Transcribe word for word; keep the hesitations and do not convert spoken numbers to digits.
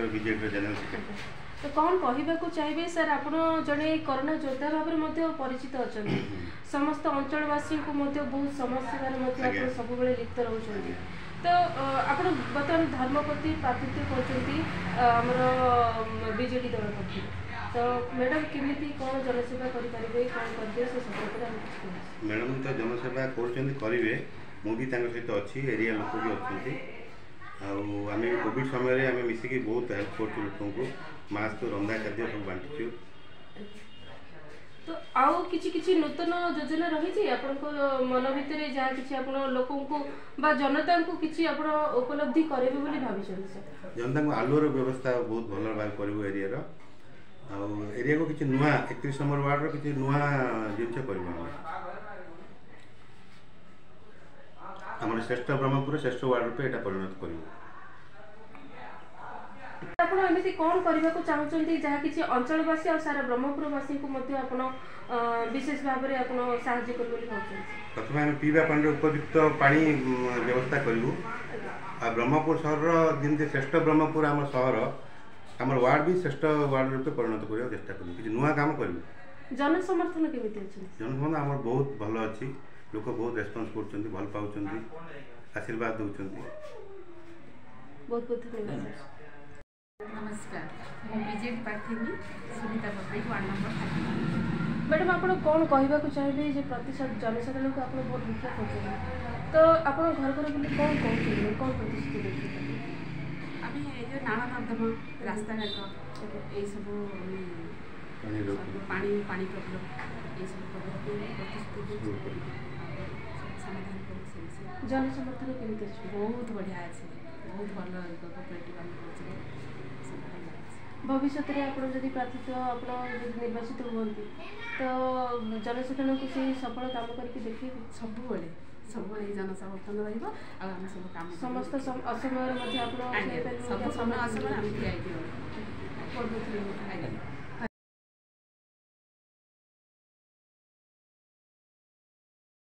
BJP general secretary. तो कौन कहवाक चाहिए सर आप जड़े कोरोना योद्धा भाव में परिचित अच्छा समस्त अंचलवासी को बहुत समस्या सब लिप्त रोच तो आप बर्तमान धर्मपति प्रातिनिध्य करमर बीजेडी दल पक्ष तो मैडम केमी कौन जनसेवा करेंगे कौन करेंगे से सब मैडम तो जनसेवा करेंगे मुझे सहित अच्छी एरिया लोक भी अच्छा आम कोविड समय आम मिसिकी बहुत हेल्प कर लोक को मास्क रंधा खाद्य सब बांटी तो आउ किछि किछि नूतन योजना रही आपन मन भितर जहाँ किछि आपन लोकों को बा जनता को किछि आपन उपलब्धि करेबे बोली भाबिछन सर जनता को आलुर व्यवस्था बहुत भल भाव करू एरिया रो आ एरिया को किछि नुआ इकतीस नंबर वार्ड रो किछि नुआ जिनिस करबो हमर श्रेष्ठ ब्रह्मपुर श्रेष्ठ वार्ड रूपे एटा परिणत करबो आपण एमिति कोन करबा को चाहउछन्ती जहा किछि अंचलवासी और सारा ब्रह्मपुरवासी को मध्ये आपण विशेष भाव रे आपण सहायता करबोली भाबछन्ती प्रथम हम पीवा पानी उपयुक्त पानी व्यवस्था करू आ ब्रह्मपुर शहर दिन श्रेष्ठ ब्रह्मपुर आम शहर आम वार्ड भी श्रेष्ठ वार्ड रूपे परिणत करने चेष्टा करूँ कि नुआ काम करूँ जन समर्थन केमिति अछि जन समर्थन आम बहुत भल अच्छी लोक बहुत रेस्पॉन्स कर भल पाउछन्ती आशीर्वाद दउछन्ती बहुत बहुत धन्यवाद नमस्कार मो बीजेडी प्रार्थी Sunita Pattnaik ward number madam आप कौन कहवाक चाहिए जे प्रतिशत जनसाधारण को आप बहुत भिक्षा कर तो आप घर घर बोली कौन कहते कौन प्रतिश्रुति देखिए आम ये नाला नर्दमा रास्ता घाट ये सब पानी पानी प्रॉब्लम ये सब प्रतिश्रुति समाधान कर जन समर्थन केमिति बहुत बढ़िया अच्छे बहुत भल भविष्य में आप प्रार्थित आप निर्वाचित हमें तो जनसाधारण को सही सफल काम करके देखिए सब सब जन समर्थन रही समस्त असमय सब समय असमय आम